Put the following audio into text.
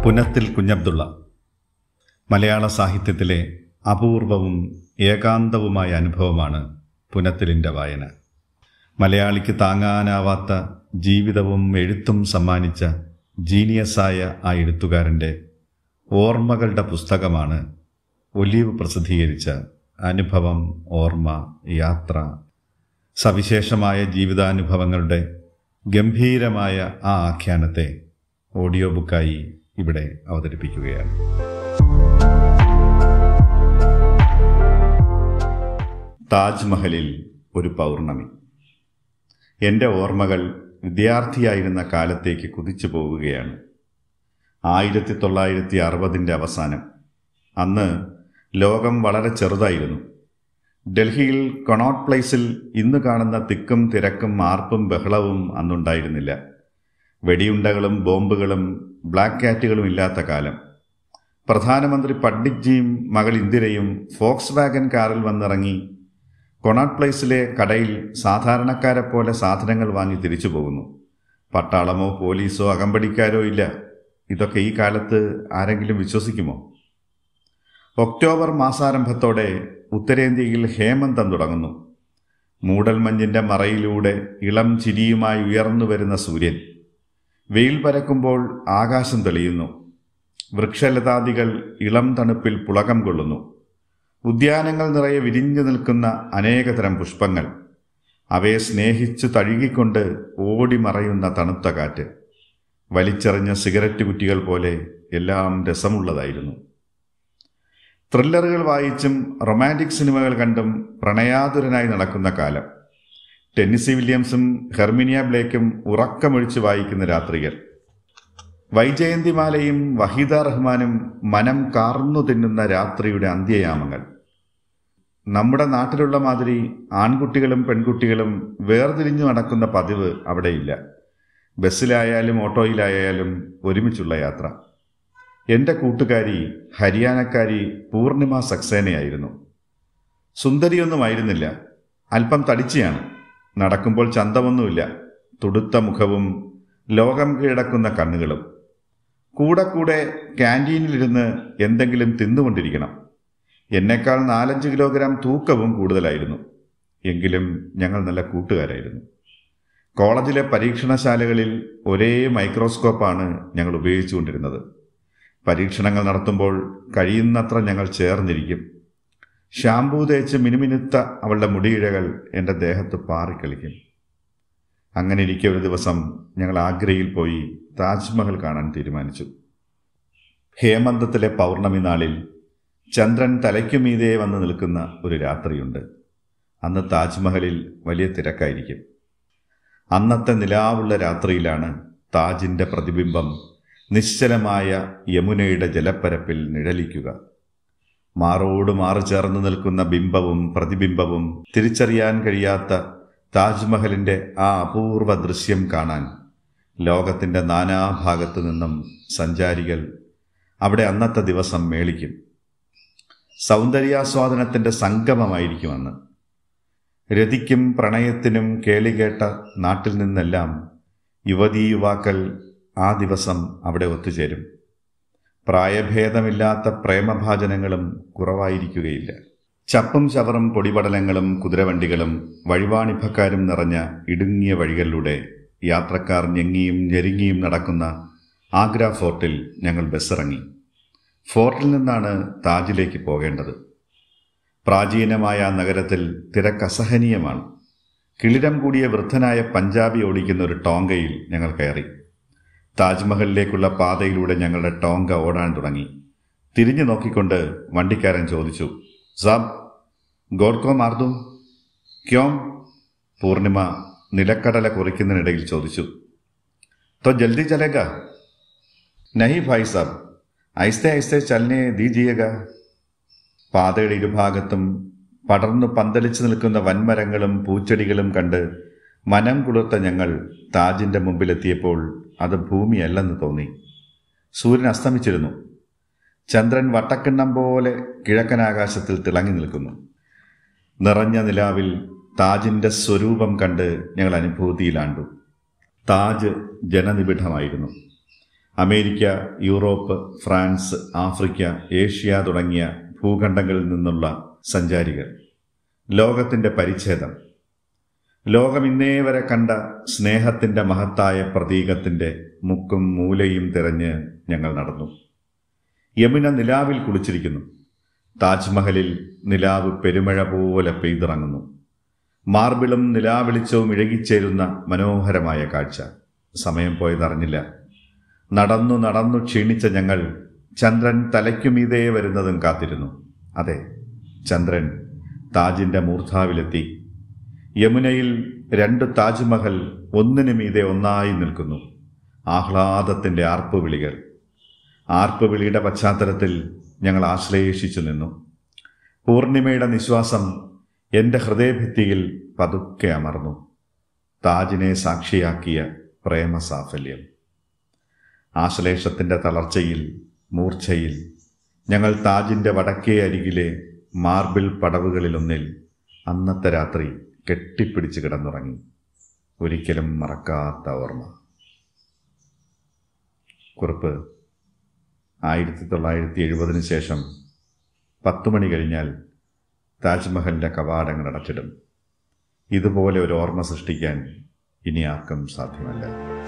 പുനത്തിൽ കുഞ്ഞബ്ദുള്ള. മലയാള സാഹിത്യത്തിലെ അപൂർവവും ഏകാന്തവുമായ അനുഭവമാണ് പുനത്തിലിൻ്റെ വായന. മലയാളിക്ക് താങ്ങാനാവാത്ത ജീവിതവും എഴുത്തും സമ്മാനിച്ച ജീനിയസായ ആ എഴുത്തുകാരൻ്റെ ഓർമ്മകളുടെ പുസ്തകമാണ് ഒലീവ് പ്രസിദ്ധീകരിച്ച അനുഭവം, ഓർമ്മ, യാത്ര. സവിശേഷമായ ജീവിതാനുഭവങ്ങളുടെ ഗംഭീരമായ ആ ആഖ്യാനത്തെ ഓഡിയോ ബുക്കായി ഇവിടെ അവതരിപ്പിക്കുകയാണ്. താജ്മഹലിൽ ഒരു പൗർണമി. എൻ്റെ ഓർമ്മകൾ വിദ്യാർത്ഥിയായിരുന്ന കാലത്തേക്ക് കുതിച്ചു പോവുകയാണ്. 1960 അവസാനം. അന്ന് ലോകം വളരെ ചെറുതായിരുന്നു. ഡൽഹിയിൽ കൊണോട്ട് പ്ലേസിൽ ഇന്ന് കാണുന്ന തിക്കും തിരക്കും ആർപ്പും ബഹളവും അന്നുണ്ടായിരുന്നില്ല. വെടിയുണ്ടകളും ബോംബുകളും ബ്ലാക്ക് കാറ്റുകളും ഇല്ലാത്ത കാലം. പ്രധാനമന്ത്രി പണ്ഡിറ്റ്ജിയും മകൾ ഇന്ദിരയും ഫോക്സ് വാഗൻ കാറിൽ വന്നിറങ്ങി കൊണോട്ട് പ്ലേസിലെ കടയിൽ സാധാരണക്കാരെ പോലെ സാധനങ്ങൾ വാങ്ങി തിരിച്ചു പോകുന്നു. പട്ടാളമോ പോലീസോ അകമ്പടിക്കാരോ ഇല്ല. ഇതൊക്കെ ഈ കാലത്ത് ആരെങ്കിലും വിശ്വസിക്കുമോ? ഒക്ടോബർ മാസാരംഭത്തോടെ ഉത്തരേന്ത്യയിൽ ഹേമന്തം തുടങ്ങുന്നു. മൂടൽമഞ്ഞിൻ്റെ മറയിലൂടെ ഇളം ചിരിയുമായി ഉയർന്നു വരുന്ന സൂര്യൻ. വെയിൽ പരക്കുമ്പോൾ ആകാശം തെളിയുന്നു. വൃക്ഷലതാദികൾ ഇളം തണുപ്പിൽ പുളകം കൊള്ളുന്നു. ഉദ്യാനങ്ങൾ നിറയെ വിരിഞ്ഞു നിൽക്കുന്ന അനേകതരം പുഷ്പങ്ങൾ. അവയെ സ്നേഹിച്ചു തഴുകിക്കൊണ്ട് ഓടിമറയുന്ന തണുത്ത കാറ്റ്. വലിച്ചെറിഞ്ഞ സിഗരറ്റ് കുറ്റികൾ പോലെ എല്ലാം രസമുള്ളതായിരുന്നു. ത്രില്ലറുകൾ വായിച്ചും റൊമാൻറ്റിക് സിനിമകൾ കണ്ടും പ്രണയാതുരനായി നടക്കുന്ന കാലം. ടെന്നിസി വില്യംസും ഹെർമിനിയ ബ്ലേക്കും ഉറക്കമൊഴിച്ച് വായിക്കുന്ന രാത്രികൾ. വൈജയന്തിമാലയും വഹീദ റഹ്മാനും മനം കാർന്നു തിന്നുന്ന രാത്രിയുടെ അന്ത്യയാമങ്ങൾ. നമ്മുടെ നാട്ടിലുള്ള മാതിരി ആൺകുട്ടികളും പെൺകുട്ടികളും വേർതിരിഞ്ഞു നടക്കുന്ന പതിവ് അവിടെയില്ല. ബസ്സിലായാലും ഓട്ടോയിലായാലും ഒരുമിച്ചുള്ള യാത്ര. എൻ്റെ കൂട്ടുകാരി ഹരിയാനക്കാരി പൂർണിമ സക്സേനയായിരുന്നു. സുന്ദരിയൊന്നുമായിരുന്നില്ല, അല്പം തടിച്ചിയാണ്. നടക്കുമ്പോൾ ചന്തമൊന്നുമില്ല. തുടുത്ത മുഖവും ലോകം കീഴടക്കുന്ന കണ്ണുകളും. കൂടെ കൂടെ ക്യാൻറ്റീനിലിരുന്ന് എന്തെങ്കിലും തിന്നുകൊണ്ടിരിക്കണം. എന്നേക്കാൾ 4-5 കിലോഗ്രാം തൂക്കവും കൂടുതലായിരുന്നു. എങ്കിലും ഞങ്ങൾ നല്ല കൂട്ടുകാരായിരുന്നു. കോളേജിലെ പരീക്ഷണശാലകളിൽ ഒരേ മൈക്രോസ്കോപ്പാണ് ഞങ്ങൾ ഉപയോഗിച്ചുകൊണ്ടിരുന്നത്. പരീക്ഷണങ്ങൾ നടത്തുമ്പോൾ കഴിയുന്നത്ര ഞങ്ങൾ ചേർന്നിരിക്കും. ഷാംപൂ തേച്ച് മിനുമിനുത്ത അവളുടെ മുടിയിഴകൾ എൻ്റെ ദേഹത്ത് പാറിക്കളിക്കും. അങ്ങനെ ഇരിക്കെ ഒരു ദിവസം ഞങ്ങൾ ആഗ്രയിൽ പോയി താജ്മഹൽ കാണാൻ തീരുമാനിച്ചു. ഹേമന്തത്തിലെ പൗർണമി നാളിൽ ചന്ദ്രൻ തലയ്ക്കുമീതെ വന്ന് നിൽക്കുന്ന ഒരു രാത്രിയുണ്ട്. അന്ന് താജ്മഹലിൽ വലിയ തിരക്കായിരിക്കും. അന്നത്തെ നിലാവുള്ള രാത്രിയിലാണ് താജിൻ്റെ പ്രതിബിംബം നിശ്ചലമായ യമുനയുടെ ജലപ്പരപ്പിൽ നിഴലിക്കുക. മാറോട് മാറ് ചേർന്ന് നിൽക്കുന്ന ബിംബവും പ്രതിബിംബവും തിരിച്ചറിയാൻ കഴിയാത്ത താജ്മഹലിൻ്റെ ആ അപൂർവ ദൃശ്യം കാണാൻ ലോകത്തിൻ്റെ നാനാഭാഗത്തു നിന്നും സഞ്ചാരികൾ അവിടെ അന്നത്തെ ദിവസം മേളിക്കും. സൗന്ദര്യാസ്വാദനത്തിൻ്റെ സംഗമമായിരിക്കും അന്ന്. രതിക്കും പ്രണയത്തിനും കേളികേട്ട നാട്ടിൽ നിന്നെല്ലാം യുവതീ യുവാക്കൾ ആ ദിവസം അവിടെ ഒത്തുചേരും. പ്രായഭേദമില്ലാത്ത പ്രേമഭാജനങ്ങളും കുറവായിരിക്കുകയില്ല. ചപ്പും ചവറും പൊടിപടലങ്ങളും കുതിരവണ്ടികളും വഴിവാണിഭക്കാരും നിറഞ്ഞ ഇടുങ്ങിയ വഴികളിലൂടെ യാത്രക്കാർ ഞെങ്ങിയും ഞെരുങ്ങിയും നടക്കുന്ന ആഗ്ര ഫോർട്ടിൽ ഞങ്ങൾ ബസ്സിറങ്ങി. ഫോർട്ടിൽ നിന്നാണ് താജിലേക്ക് പോകേണ്ടത്. പ്രാചീനമായ നഗരത്തിൽ തിരക്കസഹനീയമാണ്. കിളിരം കൂടിയ വൃദ്ധനായ പഞ്ചാബി ഓടിക്കുന്ന ഒരു ടോങ്കയിൽ ഞങ്ങൾ കയറി. താജ്മഹലിലേക്കുള്ള പാതയിലൂടെ ഞങ്ങളുടെ ടോങ്ക ഓടാൻ തുടങ്ങി. തിരിഞ്ഞു നോക്കിക്കൊണ്ട് വണ്ടിക്കാരൻ ചോദിച്ചു, സാബ് ഗോഡ്കോ മാർദു ക്യോം? പൂർണിമ നിലക്കടല കുറിക്കുന്നതിനിടയിൽ ചോദിച്ചു. തോ ജൽദി ചലേഗ? നഹി ഭായ് സാബ്, ഐസ്തേ ഐസ്തേ ചലനെ ദീജിയേഗ. പാതയുടെ ഇരുഭാഗത്തും പടർന്നു പന്തലിച്ചു നിൽക്കുന്ന വൻമരങ്ങളും പൂച്ചെടികളും കണ്ട് മനം കുളിർത്ത ഞങ്ങൾ താജിൻ്റെ മുമ്പിലെത്തിയപ്പോൾ അത് ഭൂമിയല്ലെന്ന് തോന്നി. സൂര്യൻ അസ്തമിച്ചിരുന്നു. ചന്ദ്രൻ വട്ടക്കിണ്ണം പോലെ കിഴക്കനാകാശത്തിൽ തിളങ്ങി നിൽക്കുന്നു. നിറഞ്ഞ നിലാവിൽ താജിൻ്റെ സ്വരൂപം കണ്ട് ഞങ്ങൾ അനുഭൂതിയിലാണ്ടു. താജ് ജനനിബിഡമായിരുന്നു. America, Europe, France, Africa, Asia തുടങ്ങിയ ഭൂഖണ്ഡങ്ങളിൽ നിന്നുള്ള സഞ്ചാരികൾ. ലോകത്തിൻ്റെ പരിച്ഛേദം. ലോകം ഇന്നേ വരെ കണ്ട സ്നേഹത്തിൻ്റെ മഹത്തായ പ്രതീകത്തിൻ്റെ മുക്കും മൂലയും തിരഞ്ഞ് ഞങ്ങൾ നടന്നു. യമുന നിലാവിൽ കുളിച്ചിരിക്കുന്നു. താജ്മഹലിൽ നിലാവ് പെരുമഴ പോലെ പെയ്തിറങ്ങുന്നു. മാർബിളും നിലാവെളിച്ചവും ഇഴകിച്ചേരുന്ന മനോഹരമായ കാഴ്ച. സമയം പോയതറിഞ്ഞില്ല. നടന്നു നടന്നു ക്ഷീണിച്ച ഞങ്ങൾ ചന്ദ്രൻ തലയ്ക്കുമീതേ വരുന്നതും കാത്തിരുന്നു. അതെ, ചന്ദ്രൻ താജിൻ്റെ മൂർധാവിലെത്തി. യമുനയിൽ 2 താജ്മഹൽ ഒന്നിനു മീതെ ഒന്നായി നിൽക്കുന്നു. ആഹ്ലാദത്തിൻ്റെ ആർപ്പുവിളികൾ. ആർപ്പുവിളിയുടെ പശ്ചാത്തലത്തിൽ ഞങ്ങൾ ആശ്ലേഷിച്ചു നിന്നു. പൂർണിമയുടെ നിശ്വാസം എൻ്റെ ഹൃദയഭിത്തിയിൽ പതുക്കെ അമർന്നു. താജിനെ സാക്ഷിയാക്കിയ പ്രേമസാഫല്യം. ആശ്ലേഷത്തിൻ്റെ തളർച്ചയിൽ, മൂർച്ഛയിൽ ഞങ്ങൾ താജിൻ്റെ വടക്കേ അരികിലെ മാർബിൾ പടവുകളിലൊന്നിൽ അന്നത്തെ രാത്രി കെട്ടിപ്പിടിച്ച് കിടന്നുറങ്ങി. ഒരിക്കലും മറക്കാത്ത ഓർമ്മ. കുറിപ്പ്: 1970 ശേഷം 10 മണി കഴിഞ്ഞാൽ താജ്മഹലിൻ്റെ കവാടങ്ങൾ അടച്ചിടും. ഇതുപോലെ ഒരു ഓർമ്മ സൃഷ്ടിക്കാൻ ഇനി ആർക്കും സാധ്യമല്ല.